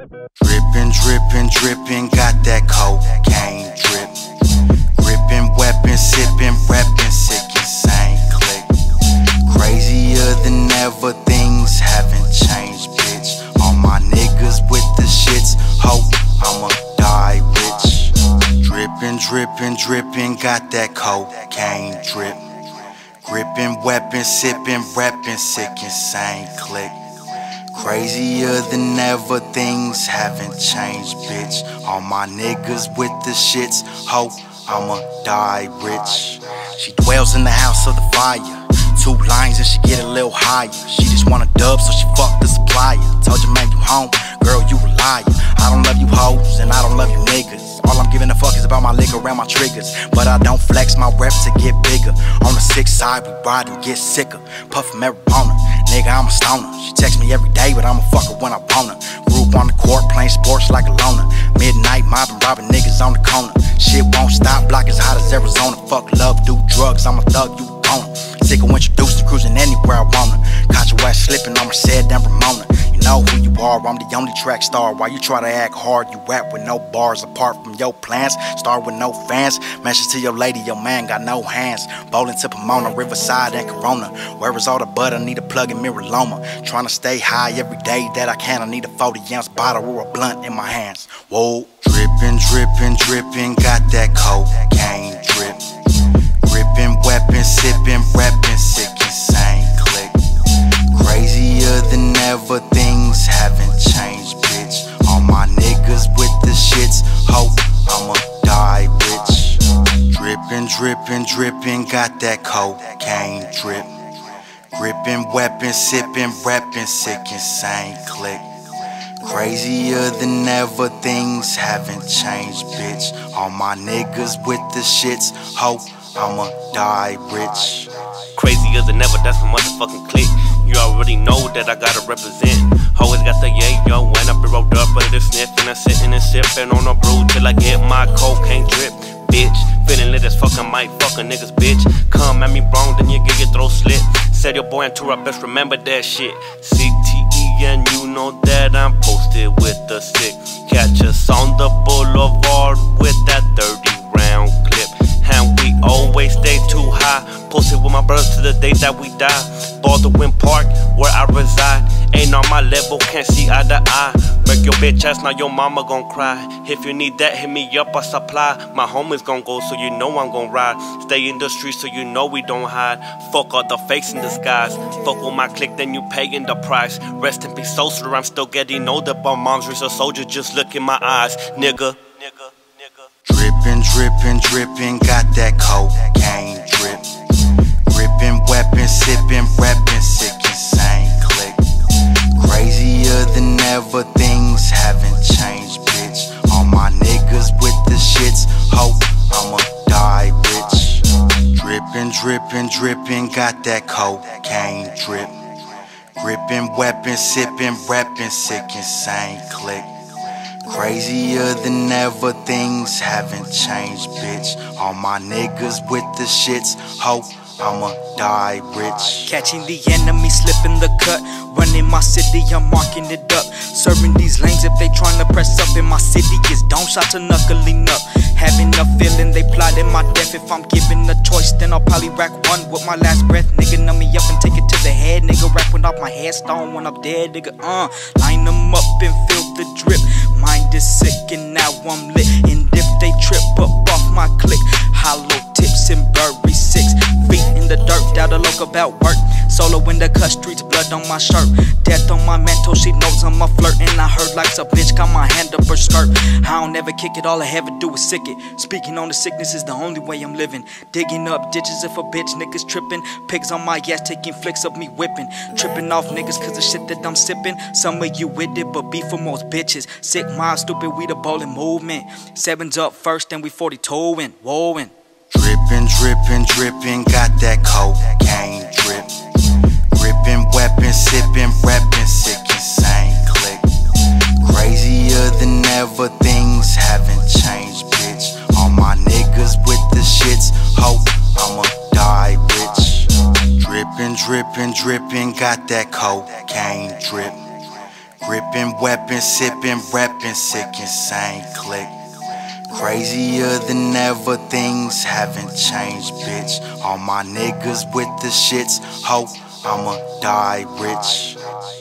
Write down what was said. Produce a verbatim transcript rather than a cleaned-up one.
Drippin', drippin', drippin', got that cocaine drip. Grippin' weapon, sippin', reppin', sick, insane click. Crazier than ever, things haven't changed, bitch. All my niggas with the shits, hope I'ma die rich. Drippin', drippin', drippin', got that cocaine drip. Grippin' weapon, sippin', reppin', sick, insane click. Crazier than ever, things haven't changed, bitch. All my niggas with the shits, hope I'ma die rich. She dwells in the house of the fire. Two lines and she get a little higher. She just want a dub, so she fucked the supplier. Told you, man, you home, girl, you a liar. I don't love you hoes, and I don't love you niggas. All I'm giving a fuck is about my liquor around my triggers. But I don't flex my rep to get bigger. On the sick side, we ride and get sicker. Puffin' marijuana, nigga, I'm a stoner. She text me every day, but I'm a fucker when I want her. Grew up on the court, playing sports like a loner. Midnight mobbing, robbing niggas on the corner. Shit won't stop, block as hot as Arizona. Fuck love, do drugs, I'm a thug, you a goner. Sick of introduced to cruising anywhere I want her. Caught your ass slipping, I'ma say it down Ramona. You know who you are, I'm the only track star. While you try to act hard, you rap with no bars. Apart from your plans, start with no fans. Message to your lady, your man got no hands. Bowling to Pomona, Riverside and Corona. Where is all the bud? I need a plug in Miraloma. Trying to stay high every day that I can. I need a forty ounce bottle or a blunt in my hands. Whoa. Drippin', drippin', drippin', got that cocaine drip. Grippin' weapon, sippin', reppin', sick, insane click. Crazier than ever, things haven't changed, bitch. All my niggas with the shits, hope I'ma die rich. Drippin', drippin', drippin', got that cocaine drip. Grippin' weapon, sippin', reppin', sick, insane click. Crazier than ever, things haven't changed, bitch. All my niggas with the shits, hope I'ma die rich. Crazier than ever, that's my motherfucking clique. You already know that I gotta represent. Always got the yayo when I be rolled up with the sniff. And I'm sitting and sipping on a brew till I get my cocaine drip. Bitch, feeling lit as fuck, I might fuck a niggas, bitch. Come at me wrong, then you get your throat slit. Said your boy and tour, I best remember that shit. C T E, and you know that I'm posted with the sick. Catch us on the boulevard with that thirty round clip. And we always stay too high. Posted with my brothers to the day that we die. Baldwin Park, where I reside. Ain't on my level, can't see eye to eye. Break your bitch ass, now your mama gon' cry. If you need that, hit me up, I supply. My homies gon' go, so you know I'm gon' ride. Stay in the streets, so you know we don't hide. Fuck all the fakes in disguise. Fuck with my clique, then you paying the price. Rest in peace, soldier, I'm still getting older. But mom's raised a soldier, just look in my eyes. Nigga, nigga, nigga. Drippin', drippin', drippin', got that cocaine drip. Grippin' weapon, sippin', reppin', sick, insane click. Crazier than ever, things haven't changed, bitch. All my niggas with the shits, hope I'ma die rich. Drippin', drippin', drippin', got that cocaine drip. Grippin' weapon, sippin', reppin', sick, insane click. Crazier than ever, things haven't changed, bitch. All my niggas with the shits, hope I'ma die rich. Catching the enemy, slipping the cut. Running my city, I'm marking it up. Serving these lanes if they trying to press up in my city. It's dome shots to knuckling up. Having a feeling they plotting my death. If I'm given a choice, then I'll probably rack one with my last breath. Nigga, numb me up and take it to the head. Nigga, rapping off my headstone when I'm dead. Nigga, uh, line them up and feel the drip. Mind is sick and now I'm lit. And if they trip up off my click, hollow tips and bury six feet in the dirt. Doubt a look about work. Solo in the cut streets, blood on my shirt. Death on my mental, she knows I'm a flirt. And I heard like a bitch, got my hand up her skirt. I don't ever kick it, all I ever do is sick it. Speaking on the sickness is the only way I'm living. Digging up ditches if a bitch niggas tripping. Pigs on my ass, taking flicks of me whipping. Tripping off niggas cause the shit that I'm sipping. Some of you with it, but beef for most bitches. Sick mind, stupid, we the bowling movement. Sevens up first, and we forty-two in, whoa-in. Drippin', drippin', drippin', got that cocaine drip. Grippin' weapon, sippin', reppin', sick, insane click. Crazier than ever, things haven't changed, bitch. All my niggas with the shits, hope I'ma die rich. Drippin', drippin', drippin', got that cocaine drip. Gripping weapons, sipping, repping, sick, insane click. Crazier than ever, things haven't changed, bitch. All my niggas with the shits, hope I'ma die rich.